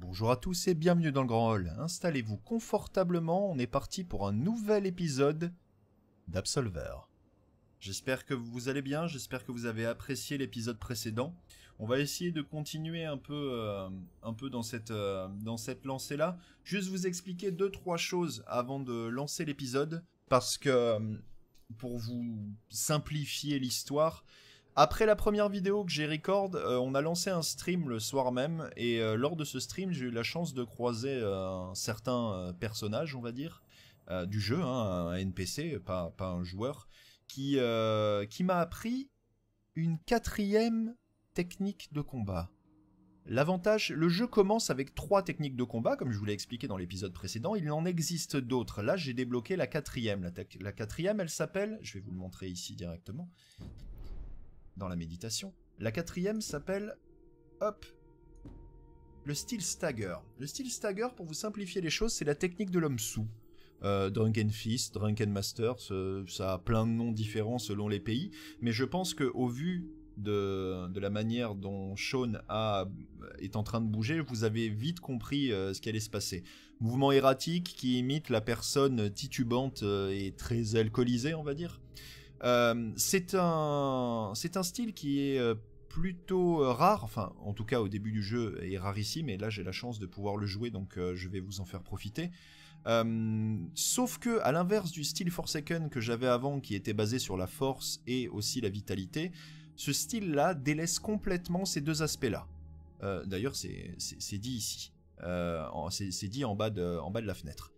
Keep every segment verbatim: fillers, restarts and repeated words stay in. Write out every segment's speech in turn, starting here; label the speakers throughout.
Speaker 1: Bonjour à tous et bienvenue dans le Grand Hall. Installez-vous confortablement, on est parti pour un nouvel épisode d'Absolver. J'espère que vous allez bien, j'espère que vous avez apprécié l'épisode précédent. On va essayer de continuer un peu, euh, un peu dans cette, euh, dans cette lancée-là. Juste vous expliquer deux, trois choses avant de lancer l'épisode, parce que, euh, pour vous simplifier l'histoire, après la première vidéo que j'ai record, euh, on a lancé un stream le soir même, et euh, lors de ce stream, j'ai eu la chance de croiser euh, un certain euh, personnage, on va dire, euh, du jeu, hein, un N P C, pas, pas un joueur, qui, euh, qui m'a appris une quatrième technique de combat. L'avantage, le jeu commence avec trois techniques de combat, comme je vous l'ai expliqué dans l'épisode précédent, il en existe d'autres. Là, j'ai débloqué la quatrième. La, la quatrième, elle s'appelle, je vais vous le montrer ici directement, dans la méditation. La quatrième s'appelle, hop, le Steel Stagger. Le Steel Stagger, pour vous simplifier les choses, c'est la technique de l'homme sous. Euh, Drunken Fist, Drunken Master, ça, ça a plein de noms différents selon les pays, mais je pense qu'au vu de, de la manière dont Sean a, est en train de bouger, vous avez vite compris euh, ce qui allait se passer. Mouvement erratique qui imite la personne titubante euh, et très alcoolisée, on va dire. Euh, c'est un, c'est un style qui est euh, plutôt euh, rare, enfin en tout cas au début du jeu est rarissime, et là j'ai la chance de pouvoir le jouer, donc euh, je vais vous en faire profiter. Euh, sauf que, à l'inverse du style Forsaken que j'avais avant, qui était basé sur la force et aussi la vitalité, ce style-là délaisse complètement ces deux aspects-là. Euh, D'ailleurs, c'est dit ici. Euh, c'est dit en bas, de, en bas de la fenêtre.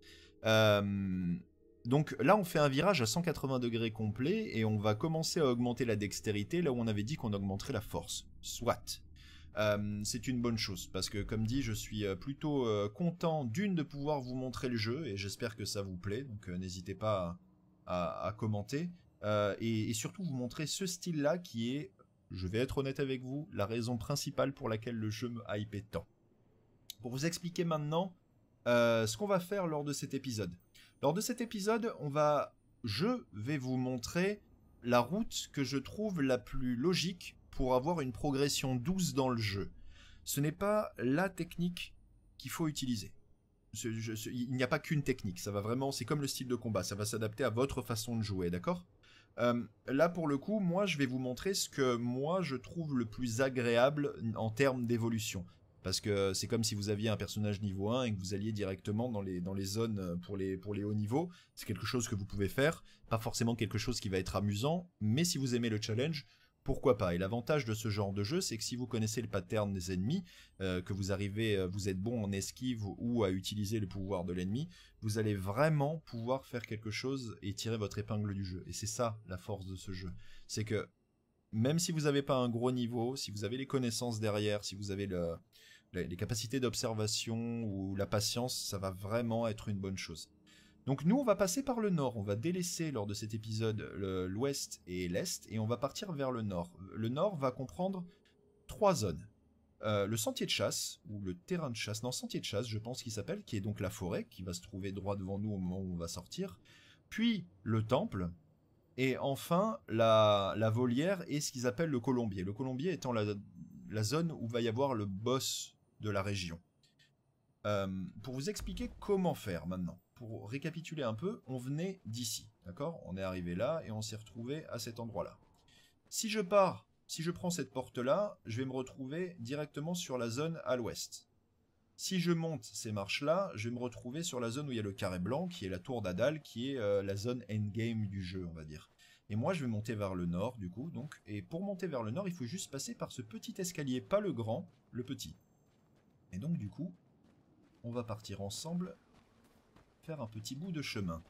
Speaker 1: Euh, donc là, on fait un virage à cent quatre-vingts degrés complet, et on va commencer à augmenter la dextérité, là où on avait dit qu'on augmenterait la force. Soit. Euh, c'est une bonne chose, parce que comme dit, je suis plutôt euh, content d'une de pouvoir vous montrer le jeu, et j'espère que ça vous plaît, donc euh, n'hésitez pas à, à, à commenter, euh, et, et surtout vous montrer ce style-là qui est, je vais être honnête avec vous, la raison principale pour laquelle le jeu me hypait tant. Pour vous expliquer maintenant euh, ce qu'on va faire lors de cet épisode. Lors de cet épisode, on va, je vais vous montrer la route que je trouve la plus logique pour avoir une progression douce dans le jeu. Ce n'est pas la technique qu'il faut utiliser. Ce, je, ce, il n'y a pas qu'une technique, ça va vraiment, c'est comme le style de combat, ça va s'adapter à votre façon de jouer, d'accord ? euh, Là pour le coup, moi je vais vous montrer ce que moi je trouve le plus agréable en termes d'évolution. Parce que c'est comme si vous aviez un personnage niveau un et que vous alliez directement dans les, dans les zones pour les, pour les hauts niveaux. C'est quelque chose que vous pouvez faire, pas forcément quelque chose qui va être amusant, mais si vous aimez le challenge, pourquoi pas. Et l'avantage de ce genre de jeu, c'est que si vous connaissez le pattern des ennemis, euh, que vous arrivez, vous êtes bon en esquive ou à utiliser le pouvoir de l'ennemi, vous allez vraiment pouvoir faire quelque chose et tirer votre épingle du jeu. Et c'est ça la force de ce jeu. C'est que même si vous n'avez pas un gros niveau, si vous avez les connaissances derrière, si vous avez le, les capacités d'observation ou la patience, ça va vraiment être une bonne chose. Donc nous, on va passer par le nord, on va délaisser lors de cet épisode l'ouest et l'est, et on va partir vers le nord. Le nord va comprendre trois zones. Euh, le sentier de chasse, ou le terrain de chasse, non, sentier de chasse, je pense qu'il s'appelle, qui est donc la forêt, qui va se trouver droit devant nous au moment où on va sortir, puis le temple, et enfin la, la volière et ce qu'ils appellent le colombier. Le colombier étant la, la zone où va y avoir le boss de la région. Euh, pour vous expliquer comment faire maintenant, pour récapituler un peu, on venait d'ici, d'accord? On est arrivé là et on s'est retrouvé à cet endroit-là. Si je pars, si je prends cette porte-là, je vais me retrouver directement sur la zone à l'ouest. Si je monte ces marches-là, je vais me retrouver sur la zone où il y a le carré blanc, qui est la tour d'Adal, qui est euh, la zone endgame du jeu, on va dire. Et moi, je vais monter vers le nord, du coup, donc. Et pour monter vers le nord, il faut juste passer par ce petit escalier, pas le grand, le petit. Et donc, du coup, on va partir ensemble faire un petit bout de chemin.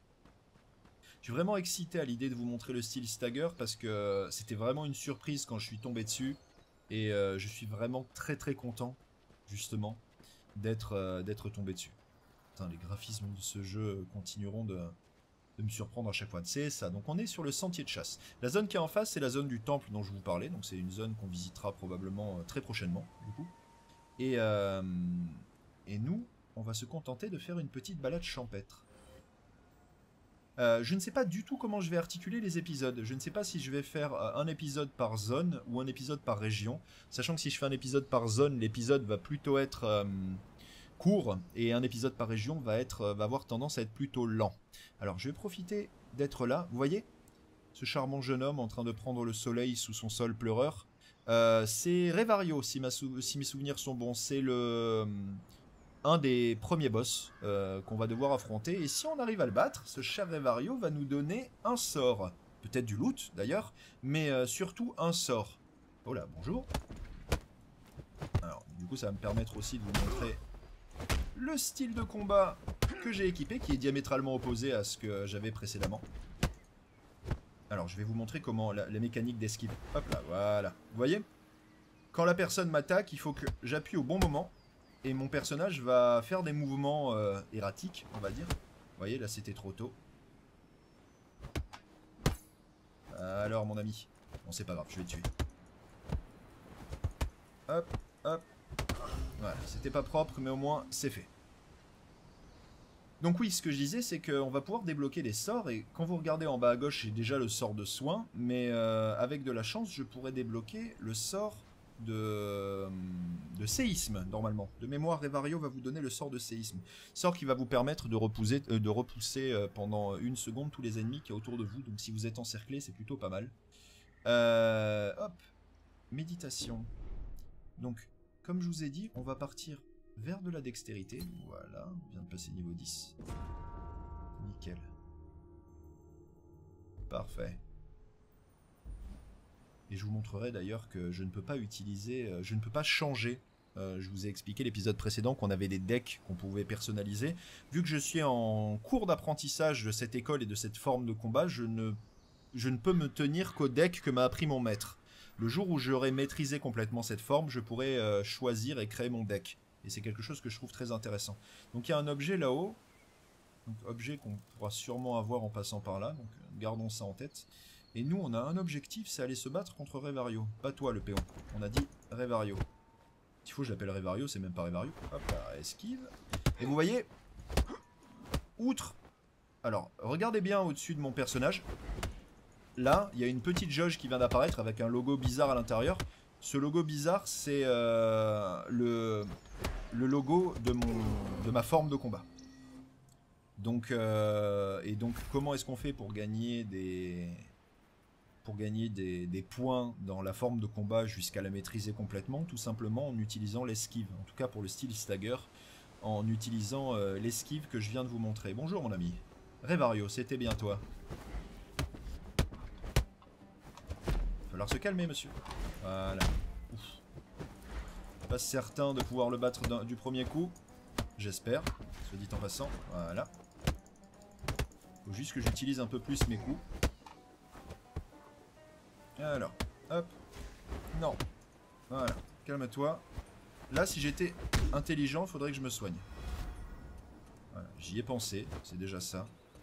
Speaker 1: Je suis vraiment excité à l'idée de vous montrer le style Stagger parce que c'était vraiment une surprise quand je suis tombé dessus. Et euh, je suis vraiment très très content, justement, d'être euh, d'être tombé dessus. Putain, les graphismes de ce jeu continueront de, de me surprendre à chaque fois. C'est ça, donc on est sur le sentier de chasse. La zone qui est en face, c'est la zone du temple dont je vous parlais. Donc c'est une zone qu'on visitera probablement très prochainement, du coup. Et, euh, et nous, on va se contenter de faire une petite balade champêtre. Euh, je ne sais pas du tout comment je vais articuler les épisodes. Je ne sais pas si je vais faire un épisode par zone ou un épisode par région. Sachant que si je fais un épisode par zone, l'épisode va plutôt être... Euh, court et un épisode par région va, être, va avoir tendance à être plutôt lent. Alors je vais profiter d'être là. Vous voyez ce charmant jeune homme en train de prendre le soleil sous son sol pleureur. Euh, c'est Revario, si, ma sou si mes souvenirs sont bons. C'est le un des premiers boss euh, qu'on va devoir affronter. Et si on arrive à le battre, ce cher Revario va nous donner un sort. Peut-être du loot d'ailleurs, mais euh, surtout un sort. Oh là, bonjour. Alors, du coup, ça va me permettre aussi de vous montrer le style de combat que j'ai équipé, qui est diamétralement opposé à ce que j'avais précédemment. Alors, je vais vous montrer comment la, la mécanique d'esquive. Hop là, voilà. Vous voyez? Quand la personne m'attaque, il faut que j'appuie au bon moment. Et mon personnage va faire des mouvements euh, erratiques, on va dire. Vous voyez, là, c'était trop tôt. Alors, mon ami. Bon, c'est pas grave, je vais te tuer. Hop, hop. Voilà, c'était pas propre, mais au moins, c'est fait. Donc oui, ce que je disais, c'est qu'on va pouvoir débloquer des sorts, et quand vous regardez en bas à gauche, j'ai déjà le sort de soin, mais euh, avec de la chance, je pourrais débloquer le sort de, de séisme, normalement. De mémoire, Revario va vous donner le sort de séisme. Sort qui va vous permettre de repousser, euh, de repousser euh, pendant une seconde tous les ennemis qui sont autour de vous, donc si vous êtes encerclé, c'est plutôt pas mal. Euh, hop, méditation. Donc, comme je vous ai dit, on va partir vers de la dextérité. Voilà, on vient de passer niveau dix. Nickel. Parfait. Et je vous montrerai d'ailleurs que je ne peux pas utiliser, euh, je ne peux pas changer. Euh, je vous ai expliqué l'épisode précédent qu'on avait des decks qu'on pouvait personnaliser. Vu que je suis en cours d'apprentissage de cette école et de cette forme de combat, je ne, je ne peux me tenir qu'au deck que m'a appris mon maître. Le jour où j'aurai maîtrisé complètement cette forme, je pourrai euh, choisir et créer mon deck. Et c'est quelque chose que je trouve très intéressant. Donc il y a un objet là-haut. Donc objet qu'on pourra sûrement avoir en passant par là. Donc gardons ça en tête. Et nous, on a un objectif, c'est aller se battre contre Revario. Pas toi, le péon. On a dit Revario. S'il faut, je l'appelle Revario, c'est même pas Revario. Hop là, esquive. Et vous voyez, outre... Alors, regardez bien au-dessus de mon personnage. Là, il y a une petite jauge qui vient d'apparaître avec un logo bizarre à l'intérieur. Ce logo bizarre, c'est euh, le, le logo de, mon, de ma forme de combat. Donc, euh, et donc, comment est-ce qu'on fait pour gagner des... pour gagner des, des points dans la forme de combat jusqu'à la maîtriser complètement? Tout simplement en utilisant l'esquive. En tout cas pour le style stagger, en utilisant euh, l'esquive que je viens de vous montrer. Bonjour mon ami. Revario, c'était bien toi. Va falloir se calmer, monsieur. Voilà. Ouf. Pas certain de pouvoir le battre du premier coup. J'espère, soit dit en passant. Voilà. Faut juste que j'utilise un peu plus mes coups. Alors, hop. Non. Voilà, calme-toi. Là, si j'étais intelligent, il faudrait que je me soigne. Voilà, j'y ai pensé, c'est déjà ça.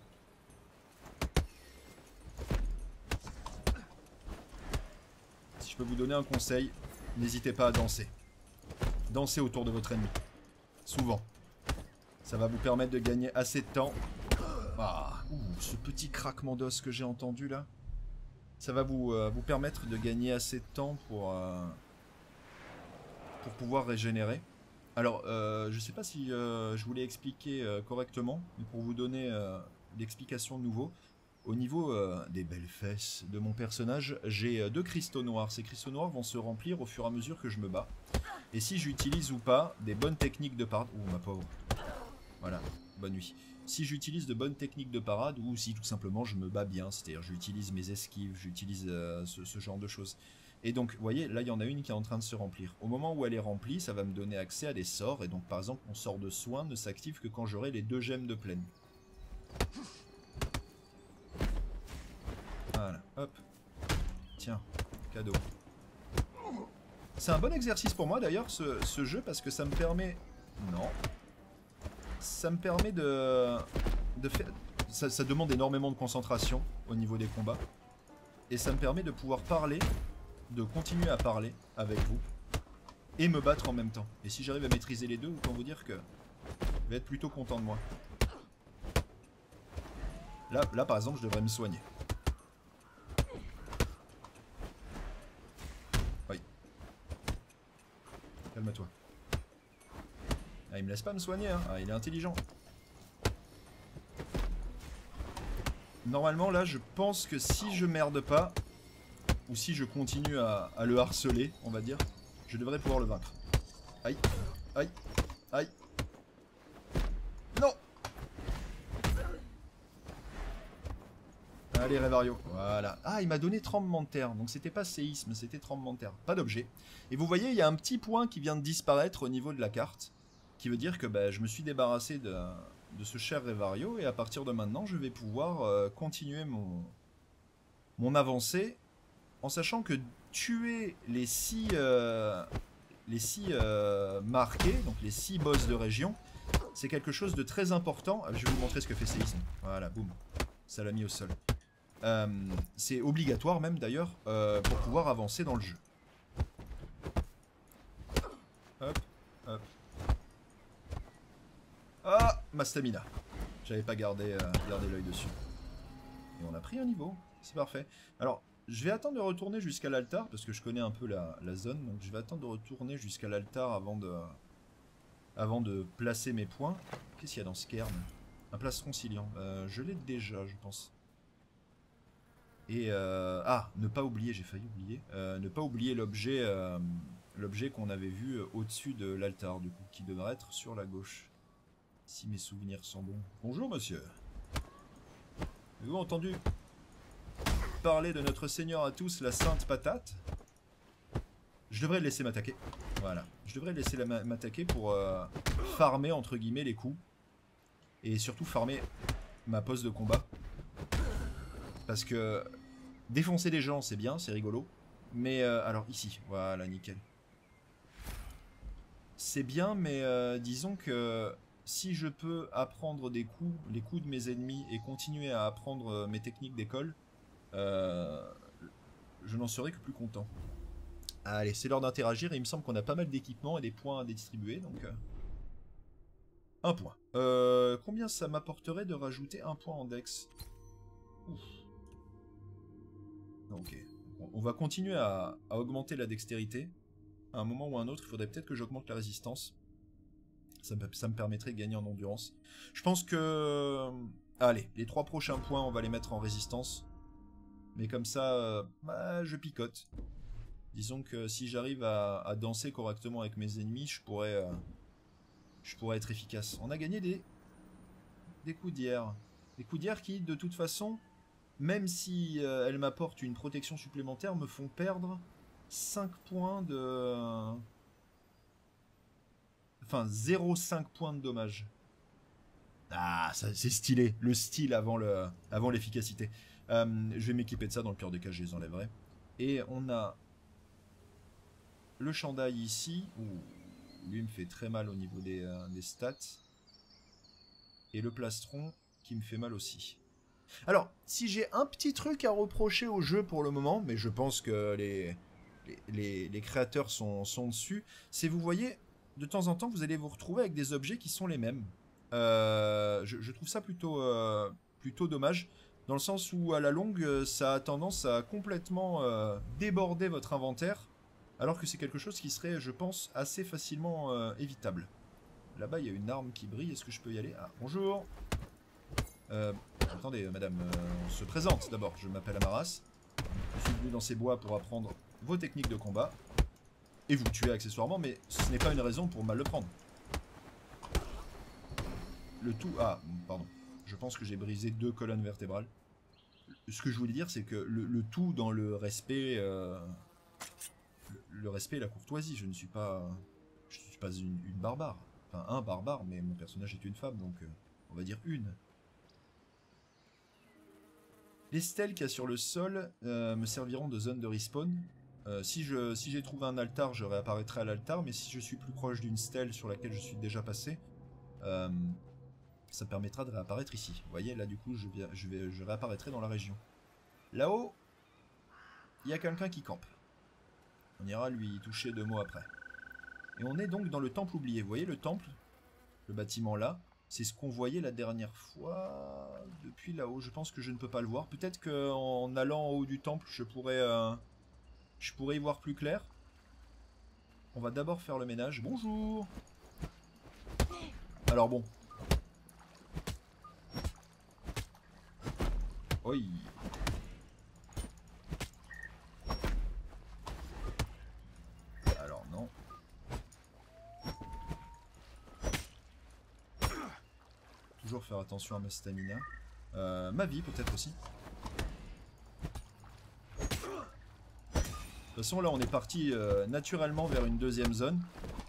Speaker 1: Si je peux vous donner un conseil, n'hésitez pas à danser. Dansez autour de votre ennemi. Souvent. Ça va vous permettre de gagner assez de temps. Ah, ouh, ce petit craquement d'os que j'ai entendu là. Ça va vous, euh, vous permettre de gagner assez de temps pour, euh, pour pouvoir régénérer. Alors, euh, je ne sais pas si euh, je vous l'ai expliqué euh, correctement, mais pour vous donner euh, l'explication de nouveau, au niveau euh, des belles fesses de mon personnage, j'ai euh, deux cristaux noirs. Ces cristaux noirs vont se remplir au fur et à mesure que je me bats. Et si j'utilise ou pas des bonnes techniques de parade... Ouh, ma pauvre. Voilà, bonne nuit. Si j'utilise de bonnes techniques de parade, ou si tout simplement je me bats bien, c'est-à-dire j'utilise mes esquives, j'utilise euh, ce, ce genre de choses. Et donc, vous voyez, là il y en a une qui est en train de se remplir. Au moment où elle est remplie, ça va me donner accès à des sorts, et donc par exemple, mon sort de soin ne s'active que quand j'aurai les deux gemmes de plaine. Voilà, hop. Tiens, cadeau. C'est un bon exercice pour moi d'ailleurs, ce, ce jeu, parce que ça me permet... Non... Ça me permet de, de faire... Ça, ça demande énormément de concentration au niveau des combats. Et ça me permet de pouvoir parler, de continuer à parler avec vous, et me battre en même temps. Et si j'arrive à maîtriser les deux, autant vous dire que je vais être plutôt content de moi. Là, là par exemple, je devrais me soigner. Oui. Calme-toi. Ah, il me laisse pas me soigner, hein. Ah, il est intelligent. Normalement, là, je pense que si je merde pas, ou si je continue à, à le harceler, on va dire, je devrais pouvoir le vaincre. Aïe, aïe, aïe. Non! Allez, Révario. Voilà. Ah, il m'a donné tremblement de terre. Donc, c'était pas séisme, c'était tremblement de terre. Pas d'objet. Et vous voyez, il y a un petit point qui vient de disparaître au niveau de la carte. Qui veut dire que bah, je me suis débarrassé de, de ce cher Révario. Et à partir de maintenant, je vais pouvoir euh, continuer mon, mon avancée. En sachant que tuer les six, euh, les six euh, marqués, donc les six boss de région, c'est quelque chose de très important. Je vais vous montrer ce que fait séisme. Voilà, boum. Ça l'a mis au sol. Euh, c'est obligatoire même d'ailleurs euh, pour pouvoir avancer dans le jeu. Hop, hop. Ah, ma stamina. J'avais pas gardé, euh, gardé l'œil dessus. Et on a pris un niveau, c'est parfait. Alors, je vais attendre de retourner jusqu'à l'altar, parce que je connais un peu la, la zone, donc je vais attendre de retourner jusqu'à l'altar avant de, avant de placer mes points. Qu'est-ce qu'il y a dans ce cairn? Un plastron ciliant. Euh, je l'ai déjà, je pense. Et euh, ah, ne pas oublier, j'ai failli oublier, euh, ne pas oublier l'objet euh, l'objet qu'on avait vu au-dessus de l'altar, du coup, qui devrait être sur la gauche. Si mes souvenirs sont bons. Bonjour, monsieur. Avez-vous entendu parler de notre Seigneur à tous, la Sainte Patate? Je devrais le laisser m'attaquer. Voilà. Je devrais le laisser m'attaquer pour euh, farmer, entre guillemets, les coups. Et surtout farmer ma pose de combat. Parce que défoncer des gens, c'est bien, c'est rigolo. Mais, euh, alors ici, voilà, nickel. C'est bien, mais euh, disons que si je peux apprendre des coups, les coups de mes ennemis, et continuer à apprendre mes techniques d'école, euh, je n'en serai que plus content. Allez, c'est l'heure d'interagir, et il me semble qu'on a pas mal d'équipements et des points à distribuer, donc... Euh, un point. Euh, combien ça m'apporterait de rajouter un point en dex? Ouf. Ok. On va continuer à, à augmenter la dextérité. À un moment ou à un autre, il faudrait peut-être que j'augmente la résistance. Ça me, ça me permettrait de gagner en endurance. Je pense que... Allez, les trois prochains points, on va les mettre en résistance. Mais comme ça, euh, bah, je picote. Disons que si j'arrive à, à danser correctement avec mes ennemis, je pourrais, euh, je pourrais être efficace. On a gagné des, des coups d'hier. Des coups d'hier qui, de toute façon... Même si euh, elles m'apportent une protection supplémentaire, me font perdre cinq points de... Enfin, zéro virgule cinq points de dommage. Ah, c'est stylé. Le style avant le, avant l'efficacité. Euh, je vais m'équiper de ça, dans le pire des cas, je les enlèverai. Et on a le chandail ici. Ouh, lui me fait très mal au niveau des, euh, des stats. Et le plastron qui me fait mal aussi. Alors, si j'ai un petit truc à reprocher au jeu pour le moment, mais je pense que les, les, les, les créateurs sont, sont dessus, c'est, vous voyez, de temps en temps, vous allez vous retrouver avec des objets qui sont les mêmes. Euh, je, je trouve ça plutôt, euh, plutôt dommage, dans le sens où, à la longue, ça a tendance à complètement euh, déborder votre inventaire, alors que c'est quelque chose qui serait, je pense, assez facilement euh, évitable. Là-bas, il y a une arme qui brille, est-ce que je peux y aller? Ah, bonjour. Euh, attendez, madame, euh, on se présente d'abord. Je m'appelle Amaras. Je suis venu dans ces bois pour apprendre vos techniques de combat. Et vous tuer accessoirement, mais ce n'est pas une raison pour mal le prendre. Le tout... Ah, pardon. Je pense que j'ai brisé deux colonnes vertébrales. Ce que je voulais dire, c'est que le, le tout dans le respect... Euh, le, le respect et la courtoisie. Je ne suis pas... Je ne suis pas une, une barbare. Enfin, un barbare, mais mon personnage est une femme, donc... Euh, on va dire une. Les stèles qu'il y a sur le sol euh, me serviront de zone de respawn. Euh, si je, si j'ai trouvé un altar, je réapparaîtrai à l'altar, mais si je suis plus proche d'une stèle sur laquelle je suis déjà passé, euh, ça me permettra de réapparaître ici. Vous voyez, là du coup, je, viens, je, vais, je réapparaîtrai dans la région. Là-haut, il y a quelqu'un qui campe. On ira lui toucher deux mots après. Et on est donc dans le temple oublié. Vous voyez le temple? Le bâtiment là? C'est ce qu'on voyait la dernière fois depuis là-haut. Je pense que je ne peux pas le voir. Peut-être qu'en allant en haut du temple, je pourrais, euh, je pourrais y voir plus clair. On va d'abord faire le ménage. Bonjour. Alors bon. Oui. Alors non. Toujours faire attention à ma stamina. Euh, ma vie peut-être aussi. De toute façon là on est parti euh, naturellement vers une deuxième zone.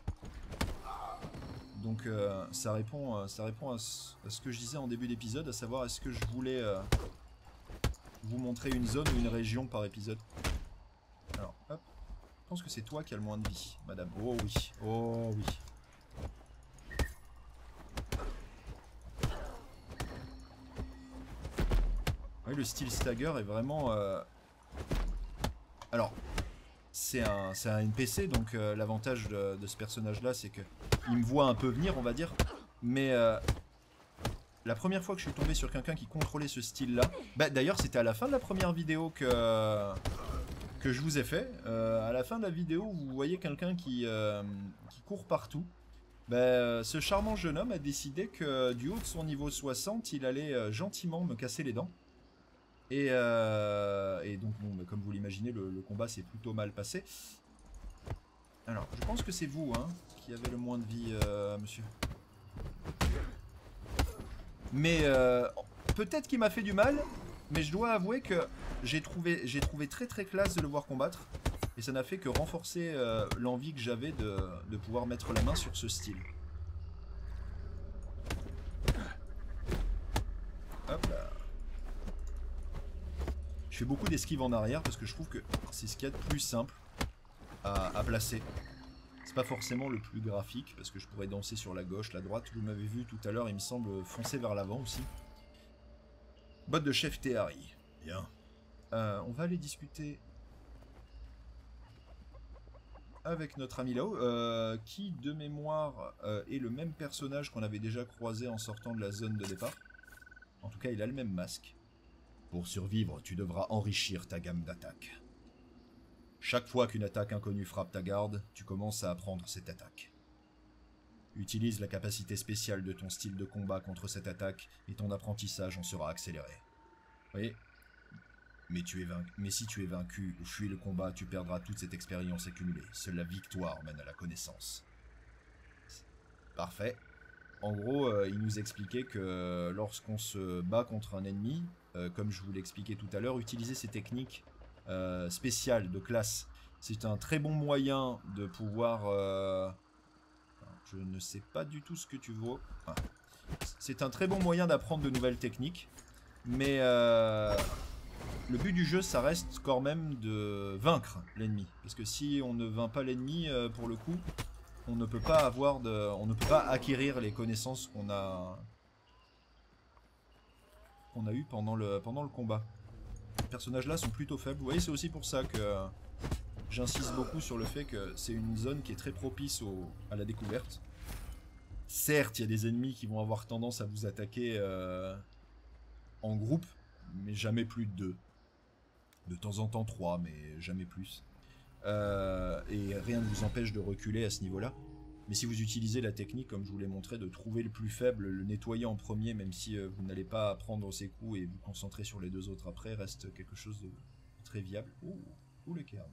Speaker 1: Donc euh, ça répond, euh, ça répond à ce, à ce que je disais en début d'épisode, à savoir est-ce que je voulais euh, vous montrer une zone ou une région par épisode. Alors hop, je pense que c'est toi qui as le moins de vie, madame. Oh oui, oh oui. Oui, le style stagger est vraiment... Euh... Alors, c'est un, c'est un N P C, donc euh, l'avantage de, de ce personnage-là, c'est que il me voit un peu venir, on va dire. Mais euh, la première fois que je suis tombé sur quelqu'un qui contrôlait ce style-là... Bah, d'ailleurs, c'était à la fin de la première vidéo que, que je vous ai fait. Euh, à la fin de la vidéo, vous voyez quelqu'un qui, euh, qui court partout. Bah, ce charmant jeune homme a décidé que du haut de son niveau soixante, il allait euh, gentiment me casser les dents. Et, euh, et donc, bon, comme vous l'imaginez, le, le combat s'est plutôt mal passé. Alors, je pense que c'est vous, hein, qui avez le moins de vie, euh, monsieur. Mais euh, peut-être qu'il m'a fait du mal, mais je dois avouer que j'ai trouvé, j'ai trouvé très très classe de le voir combattre. Et ça n'a fait que renforcer euh, l'envie que j'avais de, de pouvoir mettre la main sur ce style. Hop là. Je fais beaucoup d'esquives en arrière parce que je trouve que c'est ce qu'il y a de plus simple à, à placer. C'est pas forcément le plus graphique parce que je pourrais danser sur la gauche, la droite. Vous m'avez vu tout à l'heure, il me semble foncer vers l'avant aussi. Botte de chef Théari. Bien. Euh, on va aller discuter avec notre ami là-haut, euh, qui de mémoire euh, est le même personnage qu'on avait déjà croisé en sortant de la zone de départ. En tout cas, il a le même masque. Pour survivre, tu devras enrichir ta gamme d'attaques. Chaque fois qu'une attaque inconnue frappe ta garde, tu commences à apprendre cette attaque. Utilise la capacité spéciale de ton style de combat contre cette attaque et ton apprentissage en sera accéléré. Oui. Mais, tu es vaincu. Mais si tu es vaincu ou fuis le combat, tu perdras toute cette expérience accumulée. Seule la victoire mène à la connaissance. Parfait. En gros, euh, il nous expliquait que lorsqu'on se bat contre un ennemi, euh, comme je vous l'expliquais tout à l'heure, utiliser ces techniques euh, spéciales de classe, c'est un très bon moyen de pouvoir... Euh... Je ne sais pas du tout ce que tu vaux. Ah. C'est un très bon moyen d'apprendre de nouvelles techniques, mais euh... le but du jeu, ça reste quand même de vaincre l'ennemi. Parce que si on ne vainc pas l'ennemi, euh, pour le coup... On ne peut pas avoir de, on ne peut pas acquérir les connaissances qu'on a, qu'on a eues pendant le, pendant le combat. Les personnages là sont plutôt faibles. Vous voyez, c'est aussi pour ça que j'insiste beaucoup sur le fait que c'est une zone qui est très propice au, à la découverte. Certes, il y a des ennemis qui vont avoir tendance à vous attaquer euh, en groupe, mais jamais plus de deux. De temps en temps trois, mais jamais plus. Euh, et rien ne vous empêche de reculer à ce niveau-là. Mais si vous utilisez la technique, comme je vous l'ai montré, de trouver le plus faible, le nettoyer en premier, même si euh, vous n'allez pas prendre ses coups et vous concentrer sur les deux autres après, reste quelque chose de très viable. Ouh, ouh le cairn.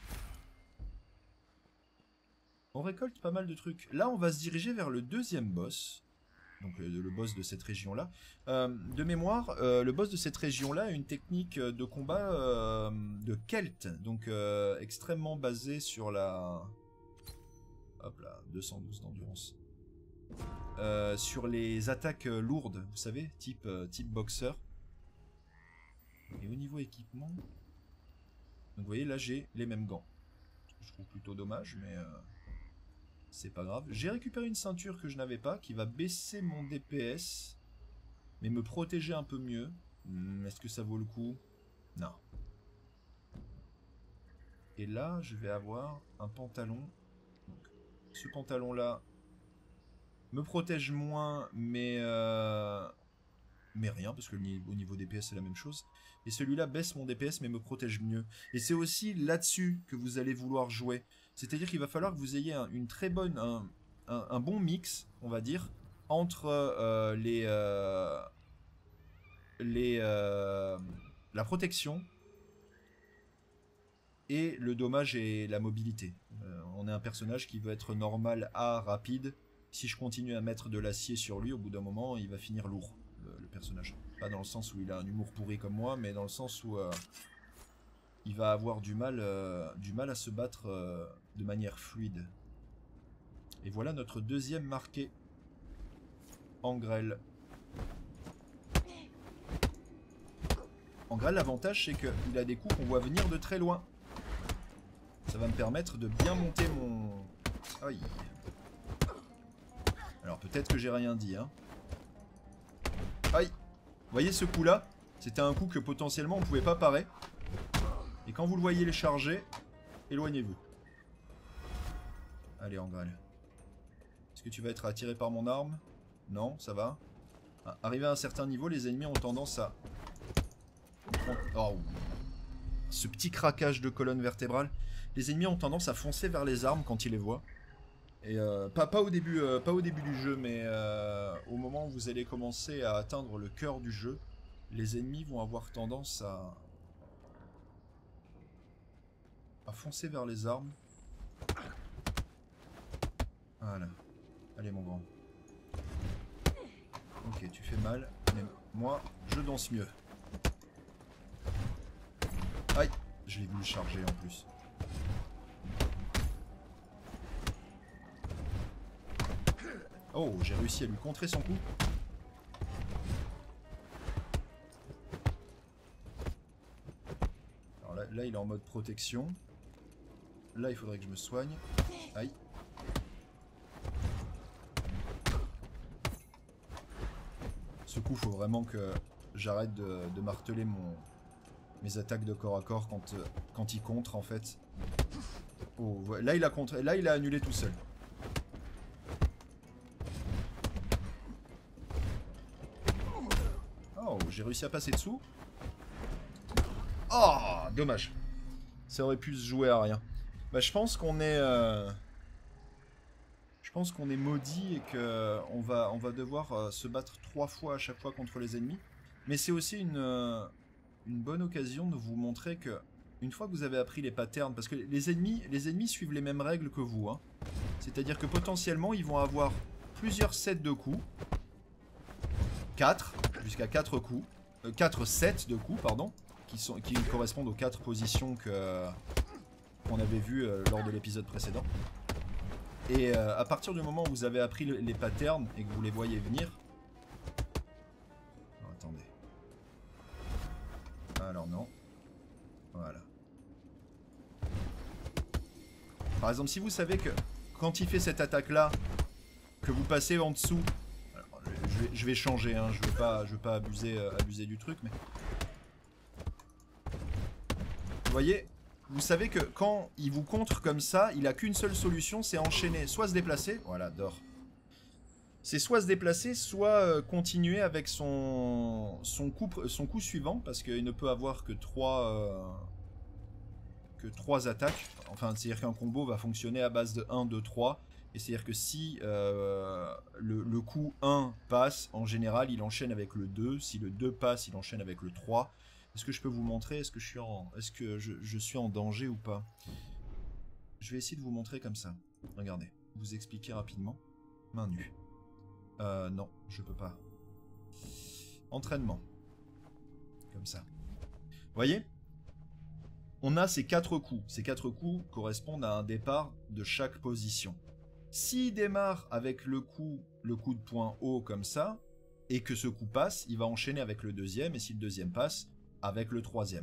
Speaker 1: On récolte pas mal de trucs. Là, on va se diriger vers le deuxième boss. Donc le, le boss de cette région-là. Euh, de mémoire, euh, le boss de cette région-là a une technique de combat euh, de Kelt, donc euh, extrêmement basée sur la... Hop là, deux cent douze d'endurance. Euh, sur les attaques lourdes, vous savez, type, euh, type boxeur. Et au niveau équipement... Donc vous voyez, là j'ai les mêmes gants. Je trouve plutôt dommage, mais... Euh... C'est pas grave. J'ai récupéré une ceinture que je n'avais pas, qui va baisser mon D P S, mais me protéger un peu mieux. Hmm, est-ce que ça vaut le coup? Non. Et là, je vais avoir un pantalon. Donc, ce pantalon-là me protège moins, mais... Euh... Mais rien, parce que au niveau D P S, c'est la même chose. Et celui-là baisse mon D P S, mais me protège mieux. Et c'est aussi là-dessus que vous allez vouloir jouer. C'est-à-dire qu'il va falloir que vous ayez un, une très bonne, un, un, un bon mix, on va dire, entre euh, les, euh, les euh, la protection et le dommage et la mobilité. Euh, on est un personnage qui veut être normal A, rapide. Si je continue à mettre de l'acier sur lui, au bout d'un moment, il va finir lourd, le, le personnage. Pas dans le sens où il a un humour pourri comme moi, mais dans le sens où euh, il va avoir du mal, euh, du mal à se battre euh, de manière fluide. Et voilà notre deuxième marqué en grêle. En grêle, l'avantage c'est qu'il a des coups qu'on voit venir de très loin. Ça va me permettre de bien monter mon... Aïe. Alors peut-être que j'ai rien dit, hein. Aïe. Vous voyez ce coup-là? C'était un coup que potentiellement on pouvait pas parer. Et quand vous le voyez les charger, éloignez-vous. Allez, en grêle. Est-ce que tu vas être attiré par mon arme? Non, ça va. Ah, arrivé à un certain niveau, les ennemis ont tendance à... Oh. Ce petit craquage de colonne vertébrale. Les ennemis ont tendance à foncer vers les armes quand ils les voient. Et euh, pas, pas, au début, euh, pas au début du jeu, mais euh, au moment où vous allez commencer à atteindre le cœur du jeu, les ennemis vont avoir tendance à... à foncer vers les armes. Voilà. Allez mon grand. Ok, tu fais mal, mais moi, je danse mieux. Aïe, je l'ai vu le charger en plus. Oh, j'ai réussi à lui contrer son coup. Alors là, là, il est en mode protection. Là, il faudrait que je me soigne. Aïe. Ce coup, faut vraiment que j'arrête de, de marteler mon, mes attaques de corps à corps quand, euh, quand il contre, en fait. Oh, là, il a contré, là, il a annulé tout seul. Oh, j'ai réussi à passer dessous. Oh, dommage. Ça aurait pu se jouer à rien. Bah, je pense qu'on est... Euh... Je pense qu'on est maudit et qu'on va, on va devoir euh, se battre trois fois à chaque fois contre les ennemis. Mais c'est aussi une, euh, une bonne occasion de vous montrer que, une fois que vous avez appris les patterns, parce que les ennemis, les ennemis suivent les mêmes règles que vous, hein. C'est-à-dire que potentiellement, ils vont avoir plusieurs sets de coups. quatre, jusqu'à quatre coups. Euh, quatre sets de coups, pardon. Qui, sont, qui correspondent aux quatre positions que qu'on avait vues euh, lors de l'épisode précédent. Et euh, à partir du moment où vous avez appris le, les patterns et que vous les voyez venir... Oh, attendez. Alors non. Voilà. Par exemple, si vous savez que quand il fait cette attaque-là, que vous passez en dessous... Alors, je, vais, je vais changer, hein, je ne veux pas, je veux pas abuser, euh, abuser du truc, mais... Vous voyez, vous savez que quand il vous contre comme ça, il a qu'une seule solution, c'est enchaîner. Soit se déplacer, voilà, d'or. C'est soit se déplacer, soit euh, continuer avec son, son, coup, son coup suivant, parce qu'il ne peut avoir que trois, euh, que trois attaques. Enfin, c'est-à-dire qu'un combo va fonctionner à base de un, deux, trois. Et c'est-à-dire que si euh, le, le coup un passe, en général, il enchaîne avec le deux. Si le deux passe, il enchaîne avec le trois. Est-ce que je peux vous montrer? Est-ce que je suis en, est-ce que je, je suis en danger ou pas? Je vais essayer de vous montrer comme ça. Regardez, vous expliquer rapidement. Main nue. Euh, non, je peux pas. Entraînement. Comme ça. Vous voyez? On a ces quatre coups. Ces quatre coups correspondent à un départ de chaque position. S'il démarre avec le coup, le coup de poing haut comme ça, et que ce coup passe, il va enchaîner avec le deuxième, et si le deuxième passe, avec le troisième.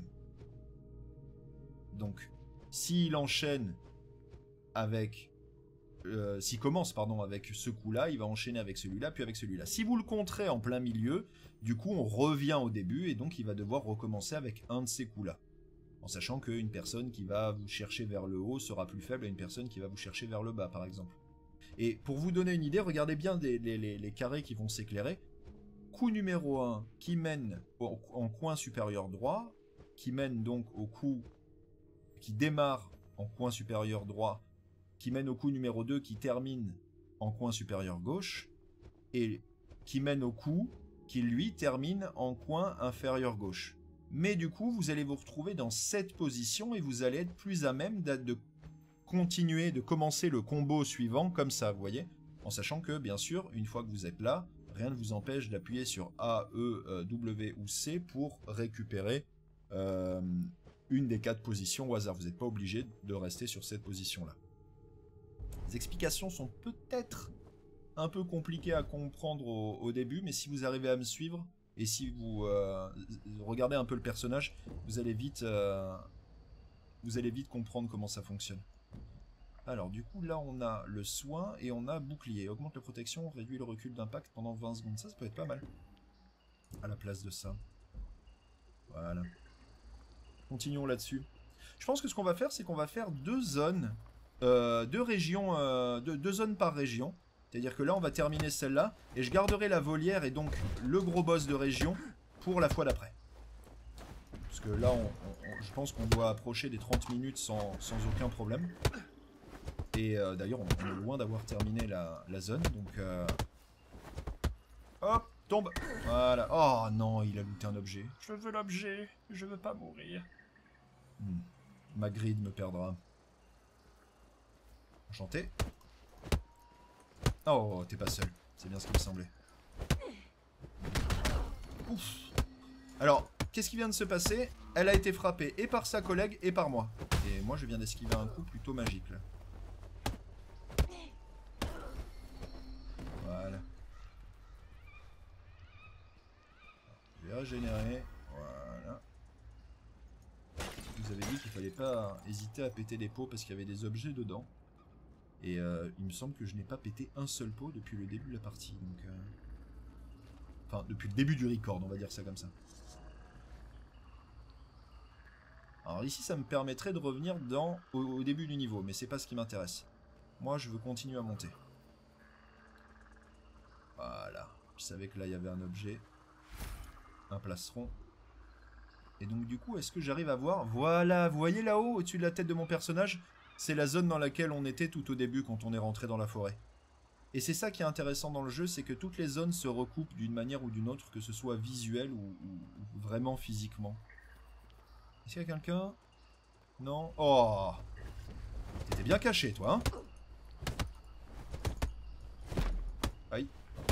Speaker 1: Donc, s'il enchaîne avec... Euh, s'il commence pardon, avec ce coup-là, il va enchaîner avec celui-là, puis avec celui-là. Si vous le contrez en plein milieu, du coup, on revient au début, et donc il va devoir recommencer avec un de ces coups-là. En sachant qu'une personne qui va vous chercher vers le haut sera plus faible à une personne qui va vous chercher vers le bas, par exemple. Et pour vous donner une idée, regardez bien les, les, les, les carrés qui vont s'éclairer. Coup numéro un qui mène au, en coin supérieur droit, qui mène donc au coup, qui démarre en coin supérieur droit, qui mène au coup numéro deux qui termine en coin supérieur gauche, et qui mène au coup, qui lui termine en coin inférieur gauche. Mais du coup, vous allez vous retrouver dans cette position et vous allez être plus à même de continuer, de commencer le combo suivant comme ça, vous voyez? En sachant que, bien sûr, une fois que vous êtes là, rien ne vous empêche d'appuyer sur A, E, W ou C pour récupérer euh, une des quatre positions au hasard. Vous n'êtes pas obligé de rester sur cette position-là. Les explications sont peut-être un peu compliquées à comprendre au, au début, mais si vous arrivez à me suivre, et si vous euh, regardez un peu le personnage, vous allez vite, euh, vous allez vite comprendre comment ça fonctionne. Alors du coup là on a le soin et on a bouclier. Augmente la protection, réduit le recul d'impact pendant vingt secondes. Ça, ça peut être pas mal. À la place de ça. Voilà. Continuons là-dessus. Je pense que ce qu'on va faire, c'est qu'on va faire deux zones. Euh, deux régions. Euh, deux, deux zones par région. C'est-à-dire que là on va terminer celle-là. Et je garderai la volière et donc le gros boss de région pour la fois d'après. Parce que là on, on, je pense qu'on doit approcher des trente minutes sans, sans aucun problème. Et euh, d'ailleurs, on, on est loin d'avoir terminé la, la zone, donc... Euh... Hop, tombe. Voilà. Oh non, il a looté un objet.
Speaker 2: Je veux l'objet, je veux pas mourir.
Speaker 1: Hmm. Ma grid me perdra. Enchanté. Oh, t'es pas seul. C'est bien ce qui me semblait. Ouf. Alors, qu'est-ce qui vient de se passer? Elle a été frappée et par sa collègue et par moi. Et moi, je viens d'esquiver un coup plutôt magique, là. Voilà. Je vais régénérer. Voilà. Je vous avais dit qu'il fallait pas hésiter à péter des pots parce qu'il y avait des objets dedans. Et euh, il me semble que je n'ai pas pété un seul pot depuis le début de la partie. Donc, euh... Enfin, depuis le début du record, on va dire ça comme ça. Alors ici, ça me permettrait de revenir dans au, au début du niveau, mais c'est pas ce qui m'intéresse. Moi, je veux continuer à monter. Voilà. Je savais que là, il y avait un objet. Un plastron. Et donc, du coup, est-ce que j'arrive à voir... Voilà, vous voyez là-haut, au-dessus de la tête de mon personnage? C'est la zone dans laquelle on était tout au début quand on est rentré dans la forêt. Et c'est ça qui est intéressant dans le jeu, c'est que toutes les zones se recoupent d'une manière ou d'une autre, que ce soit visuel ou, ou, ou vraiment physiquement. Est-ce qu'il y a quelqu'un? Non? Oh! T'étais bien caché, toi, hein? Aïe.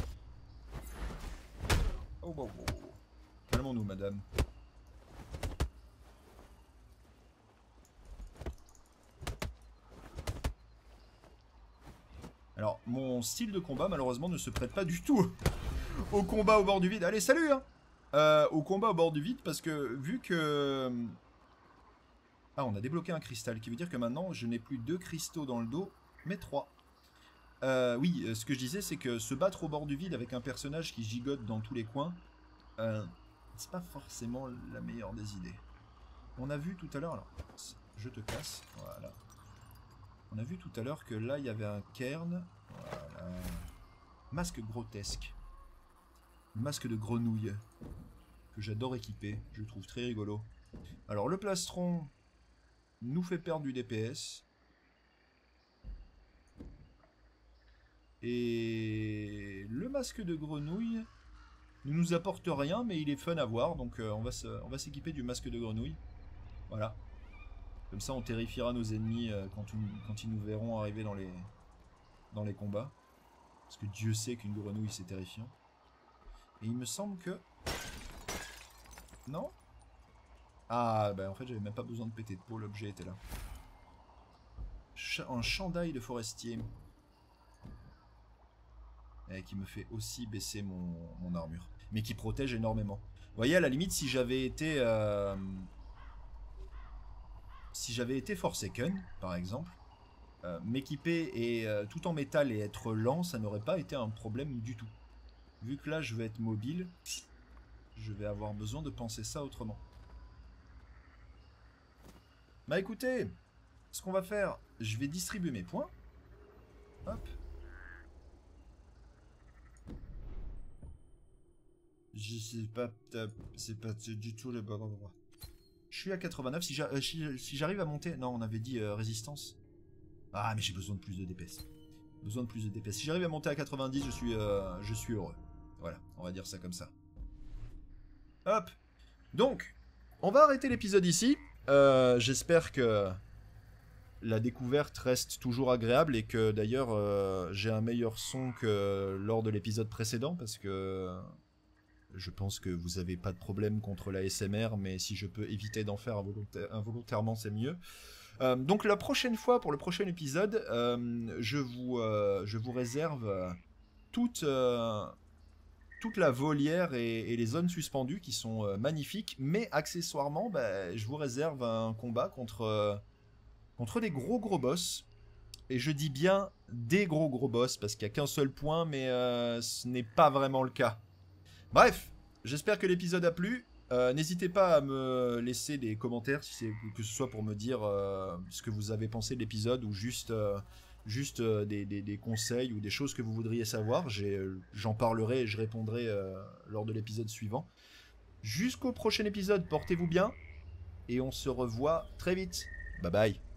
Speaker 1: Oh, oh, oh. Calmons-nous, madame. Alors, mon style de combat, malheureusement, ne se prête pas du tout au combat au bord du vide. Allez, salut, hein! euh, Au combat au bord du vide, parce que, vu que... Ah, on a débloqué un cristal, qui veut dire que maintenant, je n'ai plus deux cristaux dans le dos, mais trois. Euh, oui, ce que je disais, c'est que se battre au bord du vide avec un personnage qui gigote dans tous les coins, euh, c'est pas forcément la meilleure des idées. On a vu tout à l'heure, alors, je te casse, voilà. On a vu tout à l'heure que là, il y avait un cairn, voilà. Masque grotesque. Masque de grenouille, que j'adore équiper, je le trouve très rigolo. Alors, le plastron nous fait perdre du D P S. Et le masque de grenouille ne nous apporte rien, mais il est fun à voir, donc euh, on va s'équiper du masque de grenouille. Voilà. Comme ça, on terrifiera nos ennemis euh, quand, quand ils nous verront arriver dans les, dans les combats. Parce que Dieu sait qu'une grenouille, c'est terrifiant. Et il me semble que... Non? Ah, bah en fait, j'avais même pas besoin de péter de peau, l'objet était là. Ch un chandail de forestier. Et qui me fait aussi baisser mon, mon armure. Mais qui protège énormément. Vous voyez, à la limite, si j'avais été... Euh, si j'avais été Forsaken, par exemple, euh, m'équiper et euh, tout en métal et être lent, ça n'aurait pas été un problème du tout. Vu que là, je vais être mobile, je vais avoir besoin de penser ça autrement. Bah écoutez, ce qu'on va faire, je vais distribuer mes points. Hop. Je sais pas, c'est pas du tout le bon endroit. Je suis à quatre-vingt-neuf, si j'arrive si à monter... Non, on avait dit euh, résistance. Ah, mais j'ai besoin de plus de D P S. Besoin de plus de D P S. Si j'arrive à monter à quatre-vingt-dix, je suis, euh, je suis heureux. Voilà, on va dire ça comme ça. Hop. Donc, on va arrêter l'épisode ici. Euh, J'espère que la découverte reste toujours agréable et que d'ailleurs euh, j'ai un meilleur son que lors de l'épisode précédent parce que je pense que vous n'avez pas de problème contre l'A S M R, mais si je peux éviter d'en faire involontaire, involontairement, c'est mieux. Euh, donc la prochaine fois, pour le prochain épisode, euh, je, vous, euh, je vous réserve euh, toute, euh, toute la volière et, et les zones suspendues qui sont euh, magnifiques, mais accessoirement, bah, je vous réserve un combat contre... Euh, contre des gros gros boss. Et je dis bien des gros gros boss, parce qu'il n'y a qu'un seul point, mais euh, ce n'est pas vraiment le cas. Bref, j'espère que l'épisode a plu. Euh, N'hésitez pas à me laisser des commentaires, si c'est que ce soit pour me dire euh, ce que vous avez pensé de l'épisode, ou juste, euh, juste euh, des, des, des conseils, ou des choses que vous voudriez savoir. J'en parlerai et je répondrai euh, lors de l'épisode suivant. Jusqu'au prochain épisode, portez-vous bien, et on se revoit très vite. Bye bye.